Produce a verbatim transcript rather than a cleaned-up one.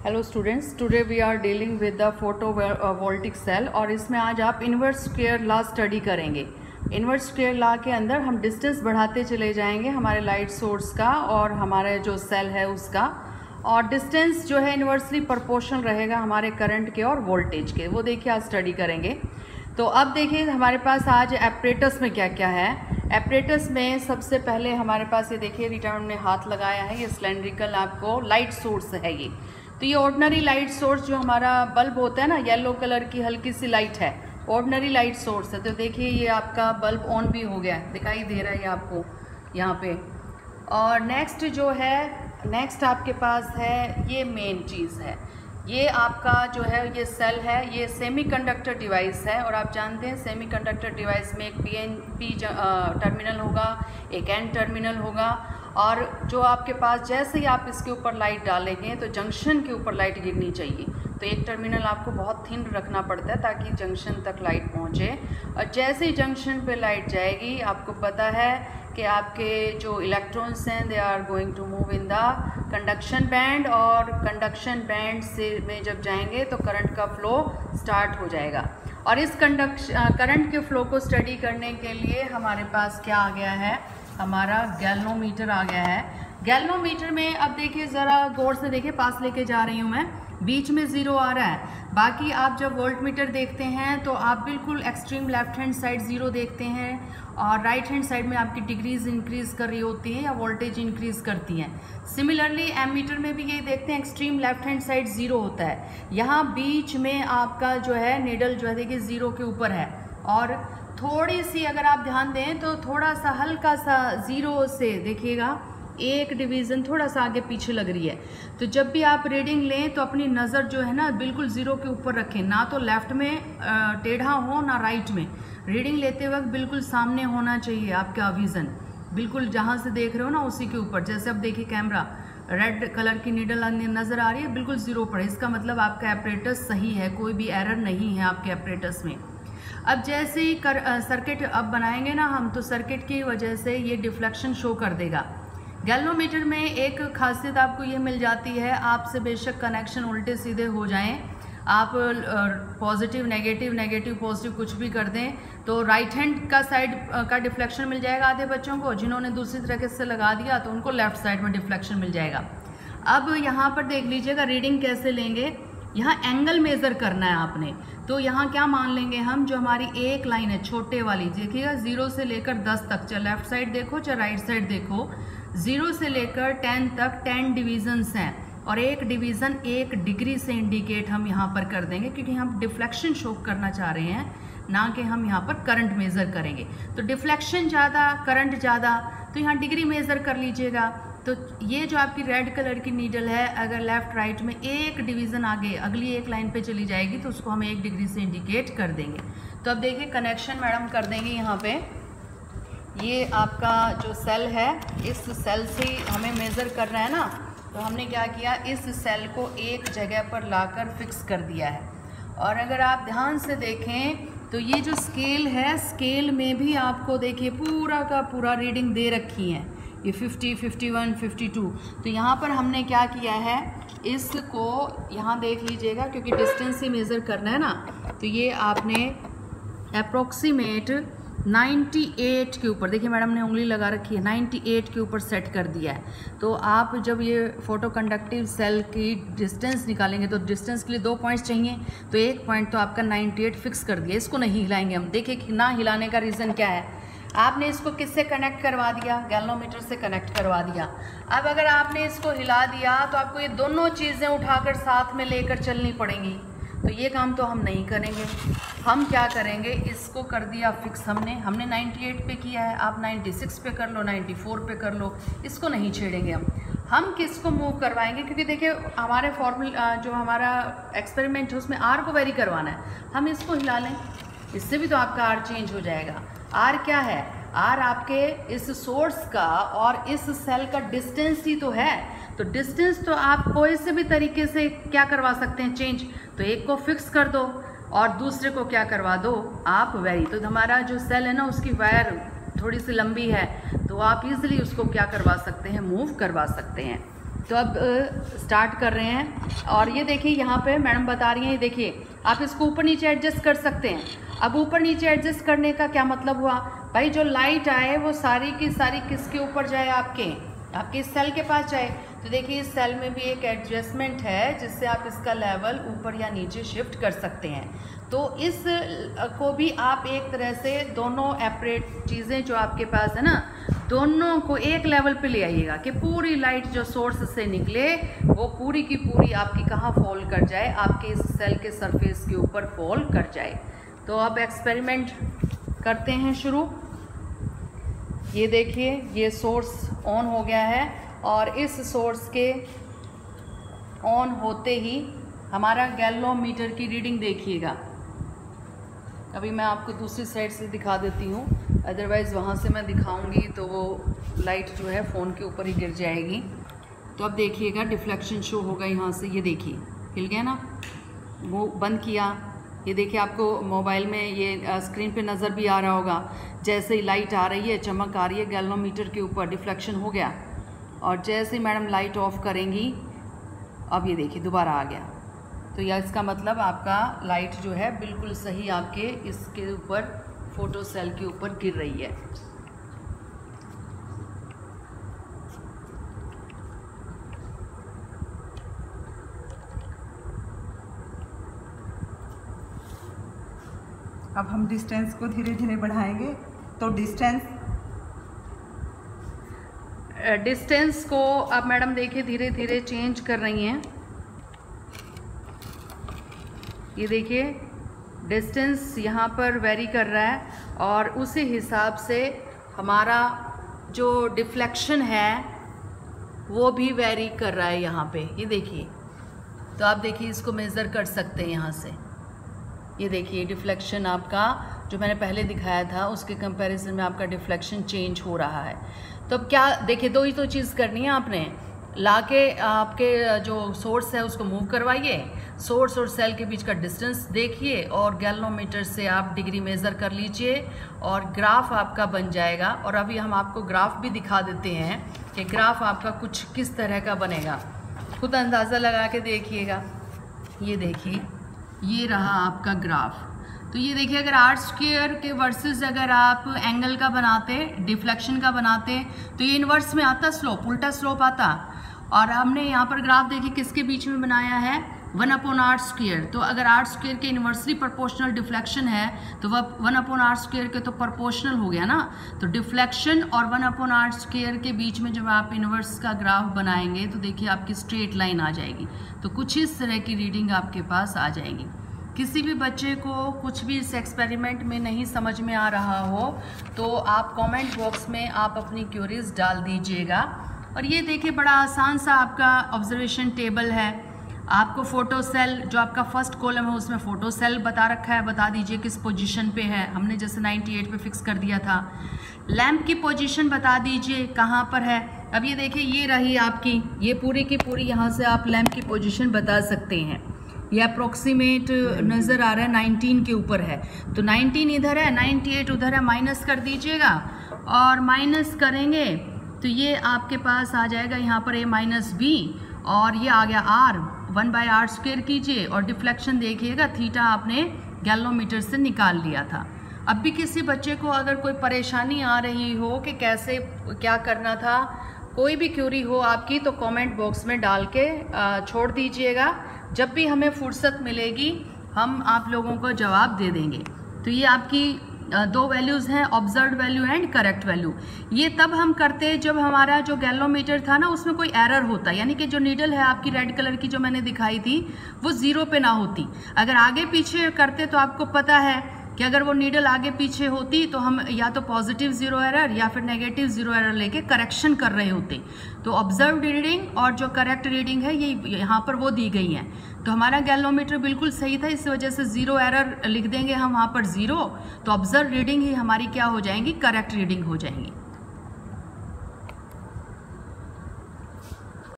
Hello students, today we are dealing with the photovoltaic cell और इसमें आज आप इन्वर्स स्क्वायर लॉ स्टडी करेंगे। इन्वर्स स्क्वायर लॉ के अंदर हम डिस्टेंस बढ़ाते चले जाएंगे हमारे लाइट सोर्स का और हमारे जो सेल है उसका, और डिस्टेंस जो है इन्वर्सली प्रोपोर्शनल रहेगा हमारे करंट के और वोल्टेज के। वो देखिए आज स्टडी करेंगे। तो अब देखिए हमारे पास आज एपरेटस में क्या क्या है। एपरेटस में सबसे पहले हमारे पास ये देखिए रिटर्न में हाथ लगाया है, ये सिलेंड्रिकल आपको लाइट सोर्स है। ये तो ये ऑर्डिनरी लाइट सोर्स जो हमारा बल्ब होता है ना, येलो कलर की हल्की सी लाइट है, ऑर्डिनरी लाइट सोर्स है। तो देखिए ये आपका बल्ब ऑन भी हो गया है, दिखाई दे रहा है आपको यहाँ पे। और नेक्स्ट जो है, नेक्स्ट आपके पास है ये मेन चीज़ है, ये आपका जो है ये सेल है, ये सेमीकंडक्टर डिवाइस है। और आप जानते हैं सेमीकंडक्टर डिवाइस में एक पी एन पी टर्मिनल होगा, एक एन टर्मिनल होगा, और जो आपके पास जैसे ही आप इसके ऊपर लाइट डालेंगे तो जंक्शन के ऊपर लाइट गिरनी चाहिए। तो एक टर्मिनल आपको बहुत थिन रखना पड़ता है ताकि जंक्शन तक लाइट पहुंचे। और जैसे ही जंक्शन पे लाइट जाएगी, आपको पता है कि आपके जो इलेक्ट्रॉन्स हैं they are going to move in the conduction band, और कंडक्शन बैंड से में जब जाएंगे तो करंट का फ्लो स्टार्ट हो जाएगा। और इस कंडक्शन करंट के फ्लो को स्टडी करने के लिए हमारे पास क्या आ गया है, हमारा गैल्वेनोमीटर आ गया है। गैल्वेनोमीटर में अब देखिए ज़रा गौर से देखिए, पास लेके जा रही हूँ मैं, बीच में ज़ीरो आ रहा है। बाकी आप जब वोल्टमीटर देखते हैं तो आप बिल्कुल extreme left hand side zero देखते हैं, और राइट हैंड साइड में आपकी डिग्रीज इंक्रीज़ कर रही होती हैं या वोल्टेज इंक्रीज़ करती हैं। सिमिलरली एमीटर में भी ये देखते हैं extreme left hand side zero होता है। यहाँ बीच में आपका जो है निडल जो है देखिए ज़ीरो के ऊपर है, और थोड़ी सी अगर आप ध्यान दें तो थोड़ा सा हल्का सा ज़ीरो से देखिएगा एक डिवीज़न थोड़ा सा आगे पीछे लग रही है। तो जब भी आप रीडिंग लें तो अपनी नज़र जो है ना बिल्कुल ज़ीरो के ऊपर रखें, ना तो लेफ़्ट में टेढ़ा हो ना राइट में। रीडिंग लेते वक्त बिल्कुल सामने होना चाहिए आपका विज़न, बिल्कुल जहाँ से देख रहे हो ना उसी के ऊपर। जैसे अब देखिए कैमरा रेड कलर की नीडल नज़र आ रही है, बिल्कुल ज़ीरो पर है, इसका मतलब आपका एपरेटस सही है, कोई भी एरर नहीं है आपके एपरेटस में। अब जैसे ही कर सर्किट अब बनाएंगे ना हम, तो सर्किट की वजह से ये डिफ्लेक्शन शो कर देगा। गैल्वेनोमीटर में एक खासियत आपको ये मिल जाती है, आपसे बेशक कनेक्शन उल्टे सीधे हो जाएं, आप पॉजिटिव नेगेटिव नेगेटिव पॉजिटिव कुछ भी कर दें तो राइट हैंड का साइड का डिफ्लेक्शन मिल जाएगा आधे बच्चों को, जिन्होंने दूसरी तरीके से लगा दिया तो उनको लेफ्ट साइड में डिफ्लेक्शन मिल जाएगा। अब यहाँ पर देख लीजिएगा रीडिंग कैसे लेंगे, यहाँ एंगल मेज़र करना है आपने। तो यहाँ क्या मान लेंगे हम, जो हमारी एक लाइन है छोटे वाली, देखिएगा ज़ीरो से लेकर दस तक, चाहे लेफ्ट साइड देखो चाहे राइट साइड देखो, ज़ीरो से लेकर टेन तक टेन डिवीजन्स हैं, और एक डिवीज़न एक डिग्री से इंडिकेट हम यहाँ पर कर देंगे, क्योंकि हम डिफ्लेक्शन शो करना चाह रहे हैं, ना कि हम यहाँ पर करंट मेज़र करेंगे। तो डिफ्लेक्शन ज़्यादा करंट ज़्यादा, तो यहाँ डिग्री मेज़र कर लीजिएगा। तो ये जो आपकी रेड कलर की नीडल है, अगर लेफ़्ट राइट में एक डिवीज़न आगे अगली एक लाइन पे चली जाएगी तो उसको हम एक डिग्री से इंडिकेट कर देंगे। तो अब देखिए कनेक्शन मैडम कर देंगे यहाँ पे। ये आपका जो सेल है, इस सेल से हमें मेज़र करना है ना, तो हमने क्या किया, इस सेल को एक जगह पर लाकर फिक्स कर दिया है। और अगर आप ध्यान से देखें तो ये जो स्केल है, स्केल में भी आपको देखिए पूरा का पूरा रीडिंग दे रखी है, ये fifty, fifty one, fifty two. तो यहाँ पर हमने क्या किया है, इसको यहाँ देख लीजिएगा, क्योंकि डिस्टेंस ही मेज़र करना है ना, तो ये आपने अप्रॉक्सीमेट अट्ठानवे के ऊपर, देखिए मैडम ने उंगली लगा रखी है, अट्ठानवे के ऊपर सेट कर दिया है। तो आप जब ये फोटो कंडक्टिव सेल की डिस्टेंस निकालेंगे तो डिस्टेंस के लिए दो पॉइंट्स चाहिए, तो एक पॉइंट तो आपका अट्ठानवे फिक्स कर दिया, इसको नहीं हिलाएंगे हम। देखिए कि ना हिलाने का रीज़न क्या है, आपने इसको किससे कनेक्ट करवा दिया, गैल्वेनोमीटर से कनेक्ट करवा दिया। अब अगर आपने इसको हिला दिया तो आपको ये दोनों चीज़ें उठाकर साथ में लेकर चलनी पड़ेंगी, तो ये काम तो हम नहीं करेंगे। हम क्या करेंगे, इसको कर दिया फिक्स हमने हमने अट्ठानवे पे किया है, आप छियानवे पे कर लो, चौरानवे पे कर लो, इसको नहीं छेड़ेंगे हम। हम किसको मूव करवाएंगे, क्योंकि देखिए हमारे फॉर्मूला जो हमारा एक्सपेरिमेंट है उसमें आर को वेरी करवाना है, हम इसको हिला लें, इससे भी तो आपका आर चेंज हो जाएगा। आर क्या है, आर आपके इस सोर्स का और इस सेल का डिस्टेंस ही तो है। तो डिस्टेंस तो आप कोई से भी तरीके से क्या करवा सकते हैं, चेंज। तो एक को फिक्स कर दो और दूसरे को क्या करवा दो आप, वेरी। तो हमारा जो सेल है ना उसकी वायर थोड़ी सी लंबी है, तो आप इजीली उसको क्या करवा सकते हैं, मूव करवा सकते हैं। तो अब स्टार्ट कर रहे हैं। और ये देखिए यहाँ पे मैडम बता रही हैं, ये देखिए आप इसको ऊपर नीचे एडजस्ट कर सकते हैं। अब ऊपर नीचे एडजस्ट करने का क्या मतलब हुआ भाई, जो लाइट आए वो सारी की सारी किसके ऊपर जाए, आपके आपके इस सेल के पास जाए। तो देखिए इस सेल में भी एक एडजस्टमेंट है जिससे आप इसका लेवल ऊपर या नीचे शिफ्ट कर सकते हैं। तो इस को भी आप एक तरह से दोनों एपरेट चीज़ें जो आपके पास है ना, दोनों को एक लेवल पे ले आइएगा कि पूरी लाइट जो सोर्स से निकले वो पूरी की पूरी आपकी कहाँ फॉल कर जाए, आपके इस सेल के सरफेस के ऊपर फॉल कर जाए। तो अब एक्सपेरिमेंट करते हैं शुरू। ये देखिए ये सोर्स ऑन हो गया है और इस सोर्स के ऑन होते ही हमारा गैल्वेनोमीटर की रीडिंग देखिएगा। अभी मैं आपको दूसरी साइड से दिखा देती हूँ, अदरवाइज़ वहाँ से मैं दिखाऊंगी तो वो लाइट जो है फ़ोन के ऊपर ही गिर जाएगी। तो अब देखिएगा डिफ्लेक्शन शो होगा यहाँ से, ये देखिए हिल गया ना, वो बंद किया। ये देखिए आपको मोबाइल में ये स्क्रीन पे नज़र भी आ रहा होगा, जैसे ही लाइट आ रही है, चमक आ रही है गैल्वेनोमीटर के ऊपर, डिफ्लेक्शन हो गया। और जैसे ही मैडम लाइट ऑफ करेंगी, अब ये देखिए दोबारा आ गया। तो यह इसका मतलब आपका लाइट जो है बिल्कुल सही आपके इसके ऊपर फोटो सेल के ऊपर गिर रही है। अब हम डिस्टेंस को धीरे धीरे बढ़ाएंगे। तो डिस्टेंस डिस्टेंस को अब मैडम देखिए धीरे धीरे चेंज कर रही हैं। ये देखिए डिस्टेंस यहाँ पर वेरी कर रहा है और उसी हिसाब से हमारा जो डिफ्लेक्शन है वो भी वेरी कर रहा है यहाँ पे। ये देखिए, तो आप देखिए इसको मेज़र कर सकते हैं यहाँ से। ये देखिए डिफ्लेक्शन आपका जो मैंने पहले दिखाया था उसके कंपैरिजन में आपका डिफ्लेक्शन चेंज हो रहा है। तो अब क्या देखिए, दो ही तो चीज़ करनी है आपने, लाके आपके जो सोर्स है उसको मूव करवाइए, सोर्स और सेल के बीच का डिस्टेंस देखिए और गैल्वेनोमीटर से आप डिग्री मेज़र कर लीजिए और ग्राफ आपका बन जाएगा। और अभी हम आपको ग्राफ भी दिखा देते हैं कि ग्राफ आपका कुछ किस तरह का बनेगा, खुद अंदाज़ा लगा के देखिएगा। ये देखिए ये रहा आपका ग्राफ। तो ये देखिए अगर आर स्क्वायर के वर्सेस अगर आप एंगल का बनाते, डिफ्लेक्शन का बनाते, तो ये इन्वर्स में आता स्लोप, उल्टा स्लोप आता। और हमने यहाँ पर ग्राफ देखिए किसके बीच में बनाया है, वन अपॉन आर स्क्वायर। तो अगर आर स्क्वायर के इन्वर्सली प्रोपोर्शनल डिफ्लेक्शन है तो वह वन अपॉन आर स्क्वायर के तो प्रोपोर्शनल हो गया ना। तो डिफ्लेक्शन और वन अपॉन आर स्क्वायर के बीच में जब आप इन्वर्स का ग्राफ बनाएंगे तो देखिए आपकी स्ट्रेट लाइन आ जाएगी। तो कुछ इस तरह की रीडिंग आपके पास आ जाएगी। किसी भी बच्चे को कुछ भी इस एक्सपेरिमेंट में नहीं समझ में आ रहा हो तो आप कमेंट बॉक्स में आप अपनी क्यूरीज डाल दीजिएगा। और ये देखिए बड़ा आसान सा आपका ऑब्जर्वेशन टेबल है। आपको फोटो सेल जो आपका फर्स्ट कॉलम है उसमें फोटो सेल बता रखा है, बता दीजिए किस पोजीशन पे है, हमने जैसे अट्ठानवे पे फिक्स कर दिया था। लैंप की पोजीशन बता दीजिए कहाँ पर है। अब ये देखिए ये रही आपकी, ये पूरी की पूरी यहाँ से आप लैंप की पोजीशन बता सकते हैं। ये अप्रोक्सीमेट नज़र आ रहा है नाइनटीन के ऊपर है, तो नाइनटीन इधर है, अट्ठानवे उधर है, माइनस कर दीजिएगा। और माइनस करेंगे तो ये आपके पास आ जाएगा यहाँ पर ए माइनस बी, और ये आ गया R, one by R square कीजिए और डिफ्लेक्शन देखिएगा थीटा आपने गैल्वेनोमीटर से निकाल लिया था। अब भी किसी बच्चे को अगर कोई परेशानी आ रही हो कि कैसे क्या करना था, कोई भी क्यूरी हो आपकी, तो कमेंट बॉक्स में डाल के छोड़ दीजिएगा। जब भी हमें फुर्सत मिलेगी हम आप लोगों को जवाब दे देंगे। तो ये आपकी दो वैल्यूज़ हैं, observed value and correct value. ये तब हम करते जब हमारा जो गैल्वेनोमीटर था ना उसमें कोई एरर होता, यानी कि जो नीडल है आपकी रेड कलर की जो मैंने दिखाई थी वो ज़ीरो पे ना होती। अगर आगे पीछे करते तो आपको पता है कि अगर वो नीडल आगे पीछे होती तो हम या तो पॉजिटिव ज़ीरो एरर या फिर नेगेटिव ज़ीरो एरर लेके करेक्शन कर रहे होते। तो ऑब्जर्व्ड रीडिंग और जो करेक्ट रीडिंग है ये यहाँ पर वो दी गई हैं। तो हमारा गैल्वेनोमीटर बिल्कुल सही था, इस वजह से ज़ीरो एरर लिख देंगे हम वहाँ पर ज़ीरो, तो ऑब्जर्व रीडिंग ही हमारी क्या हो जाएंगी, करेक्ट रीडिंग हो जाएंगी।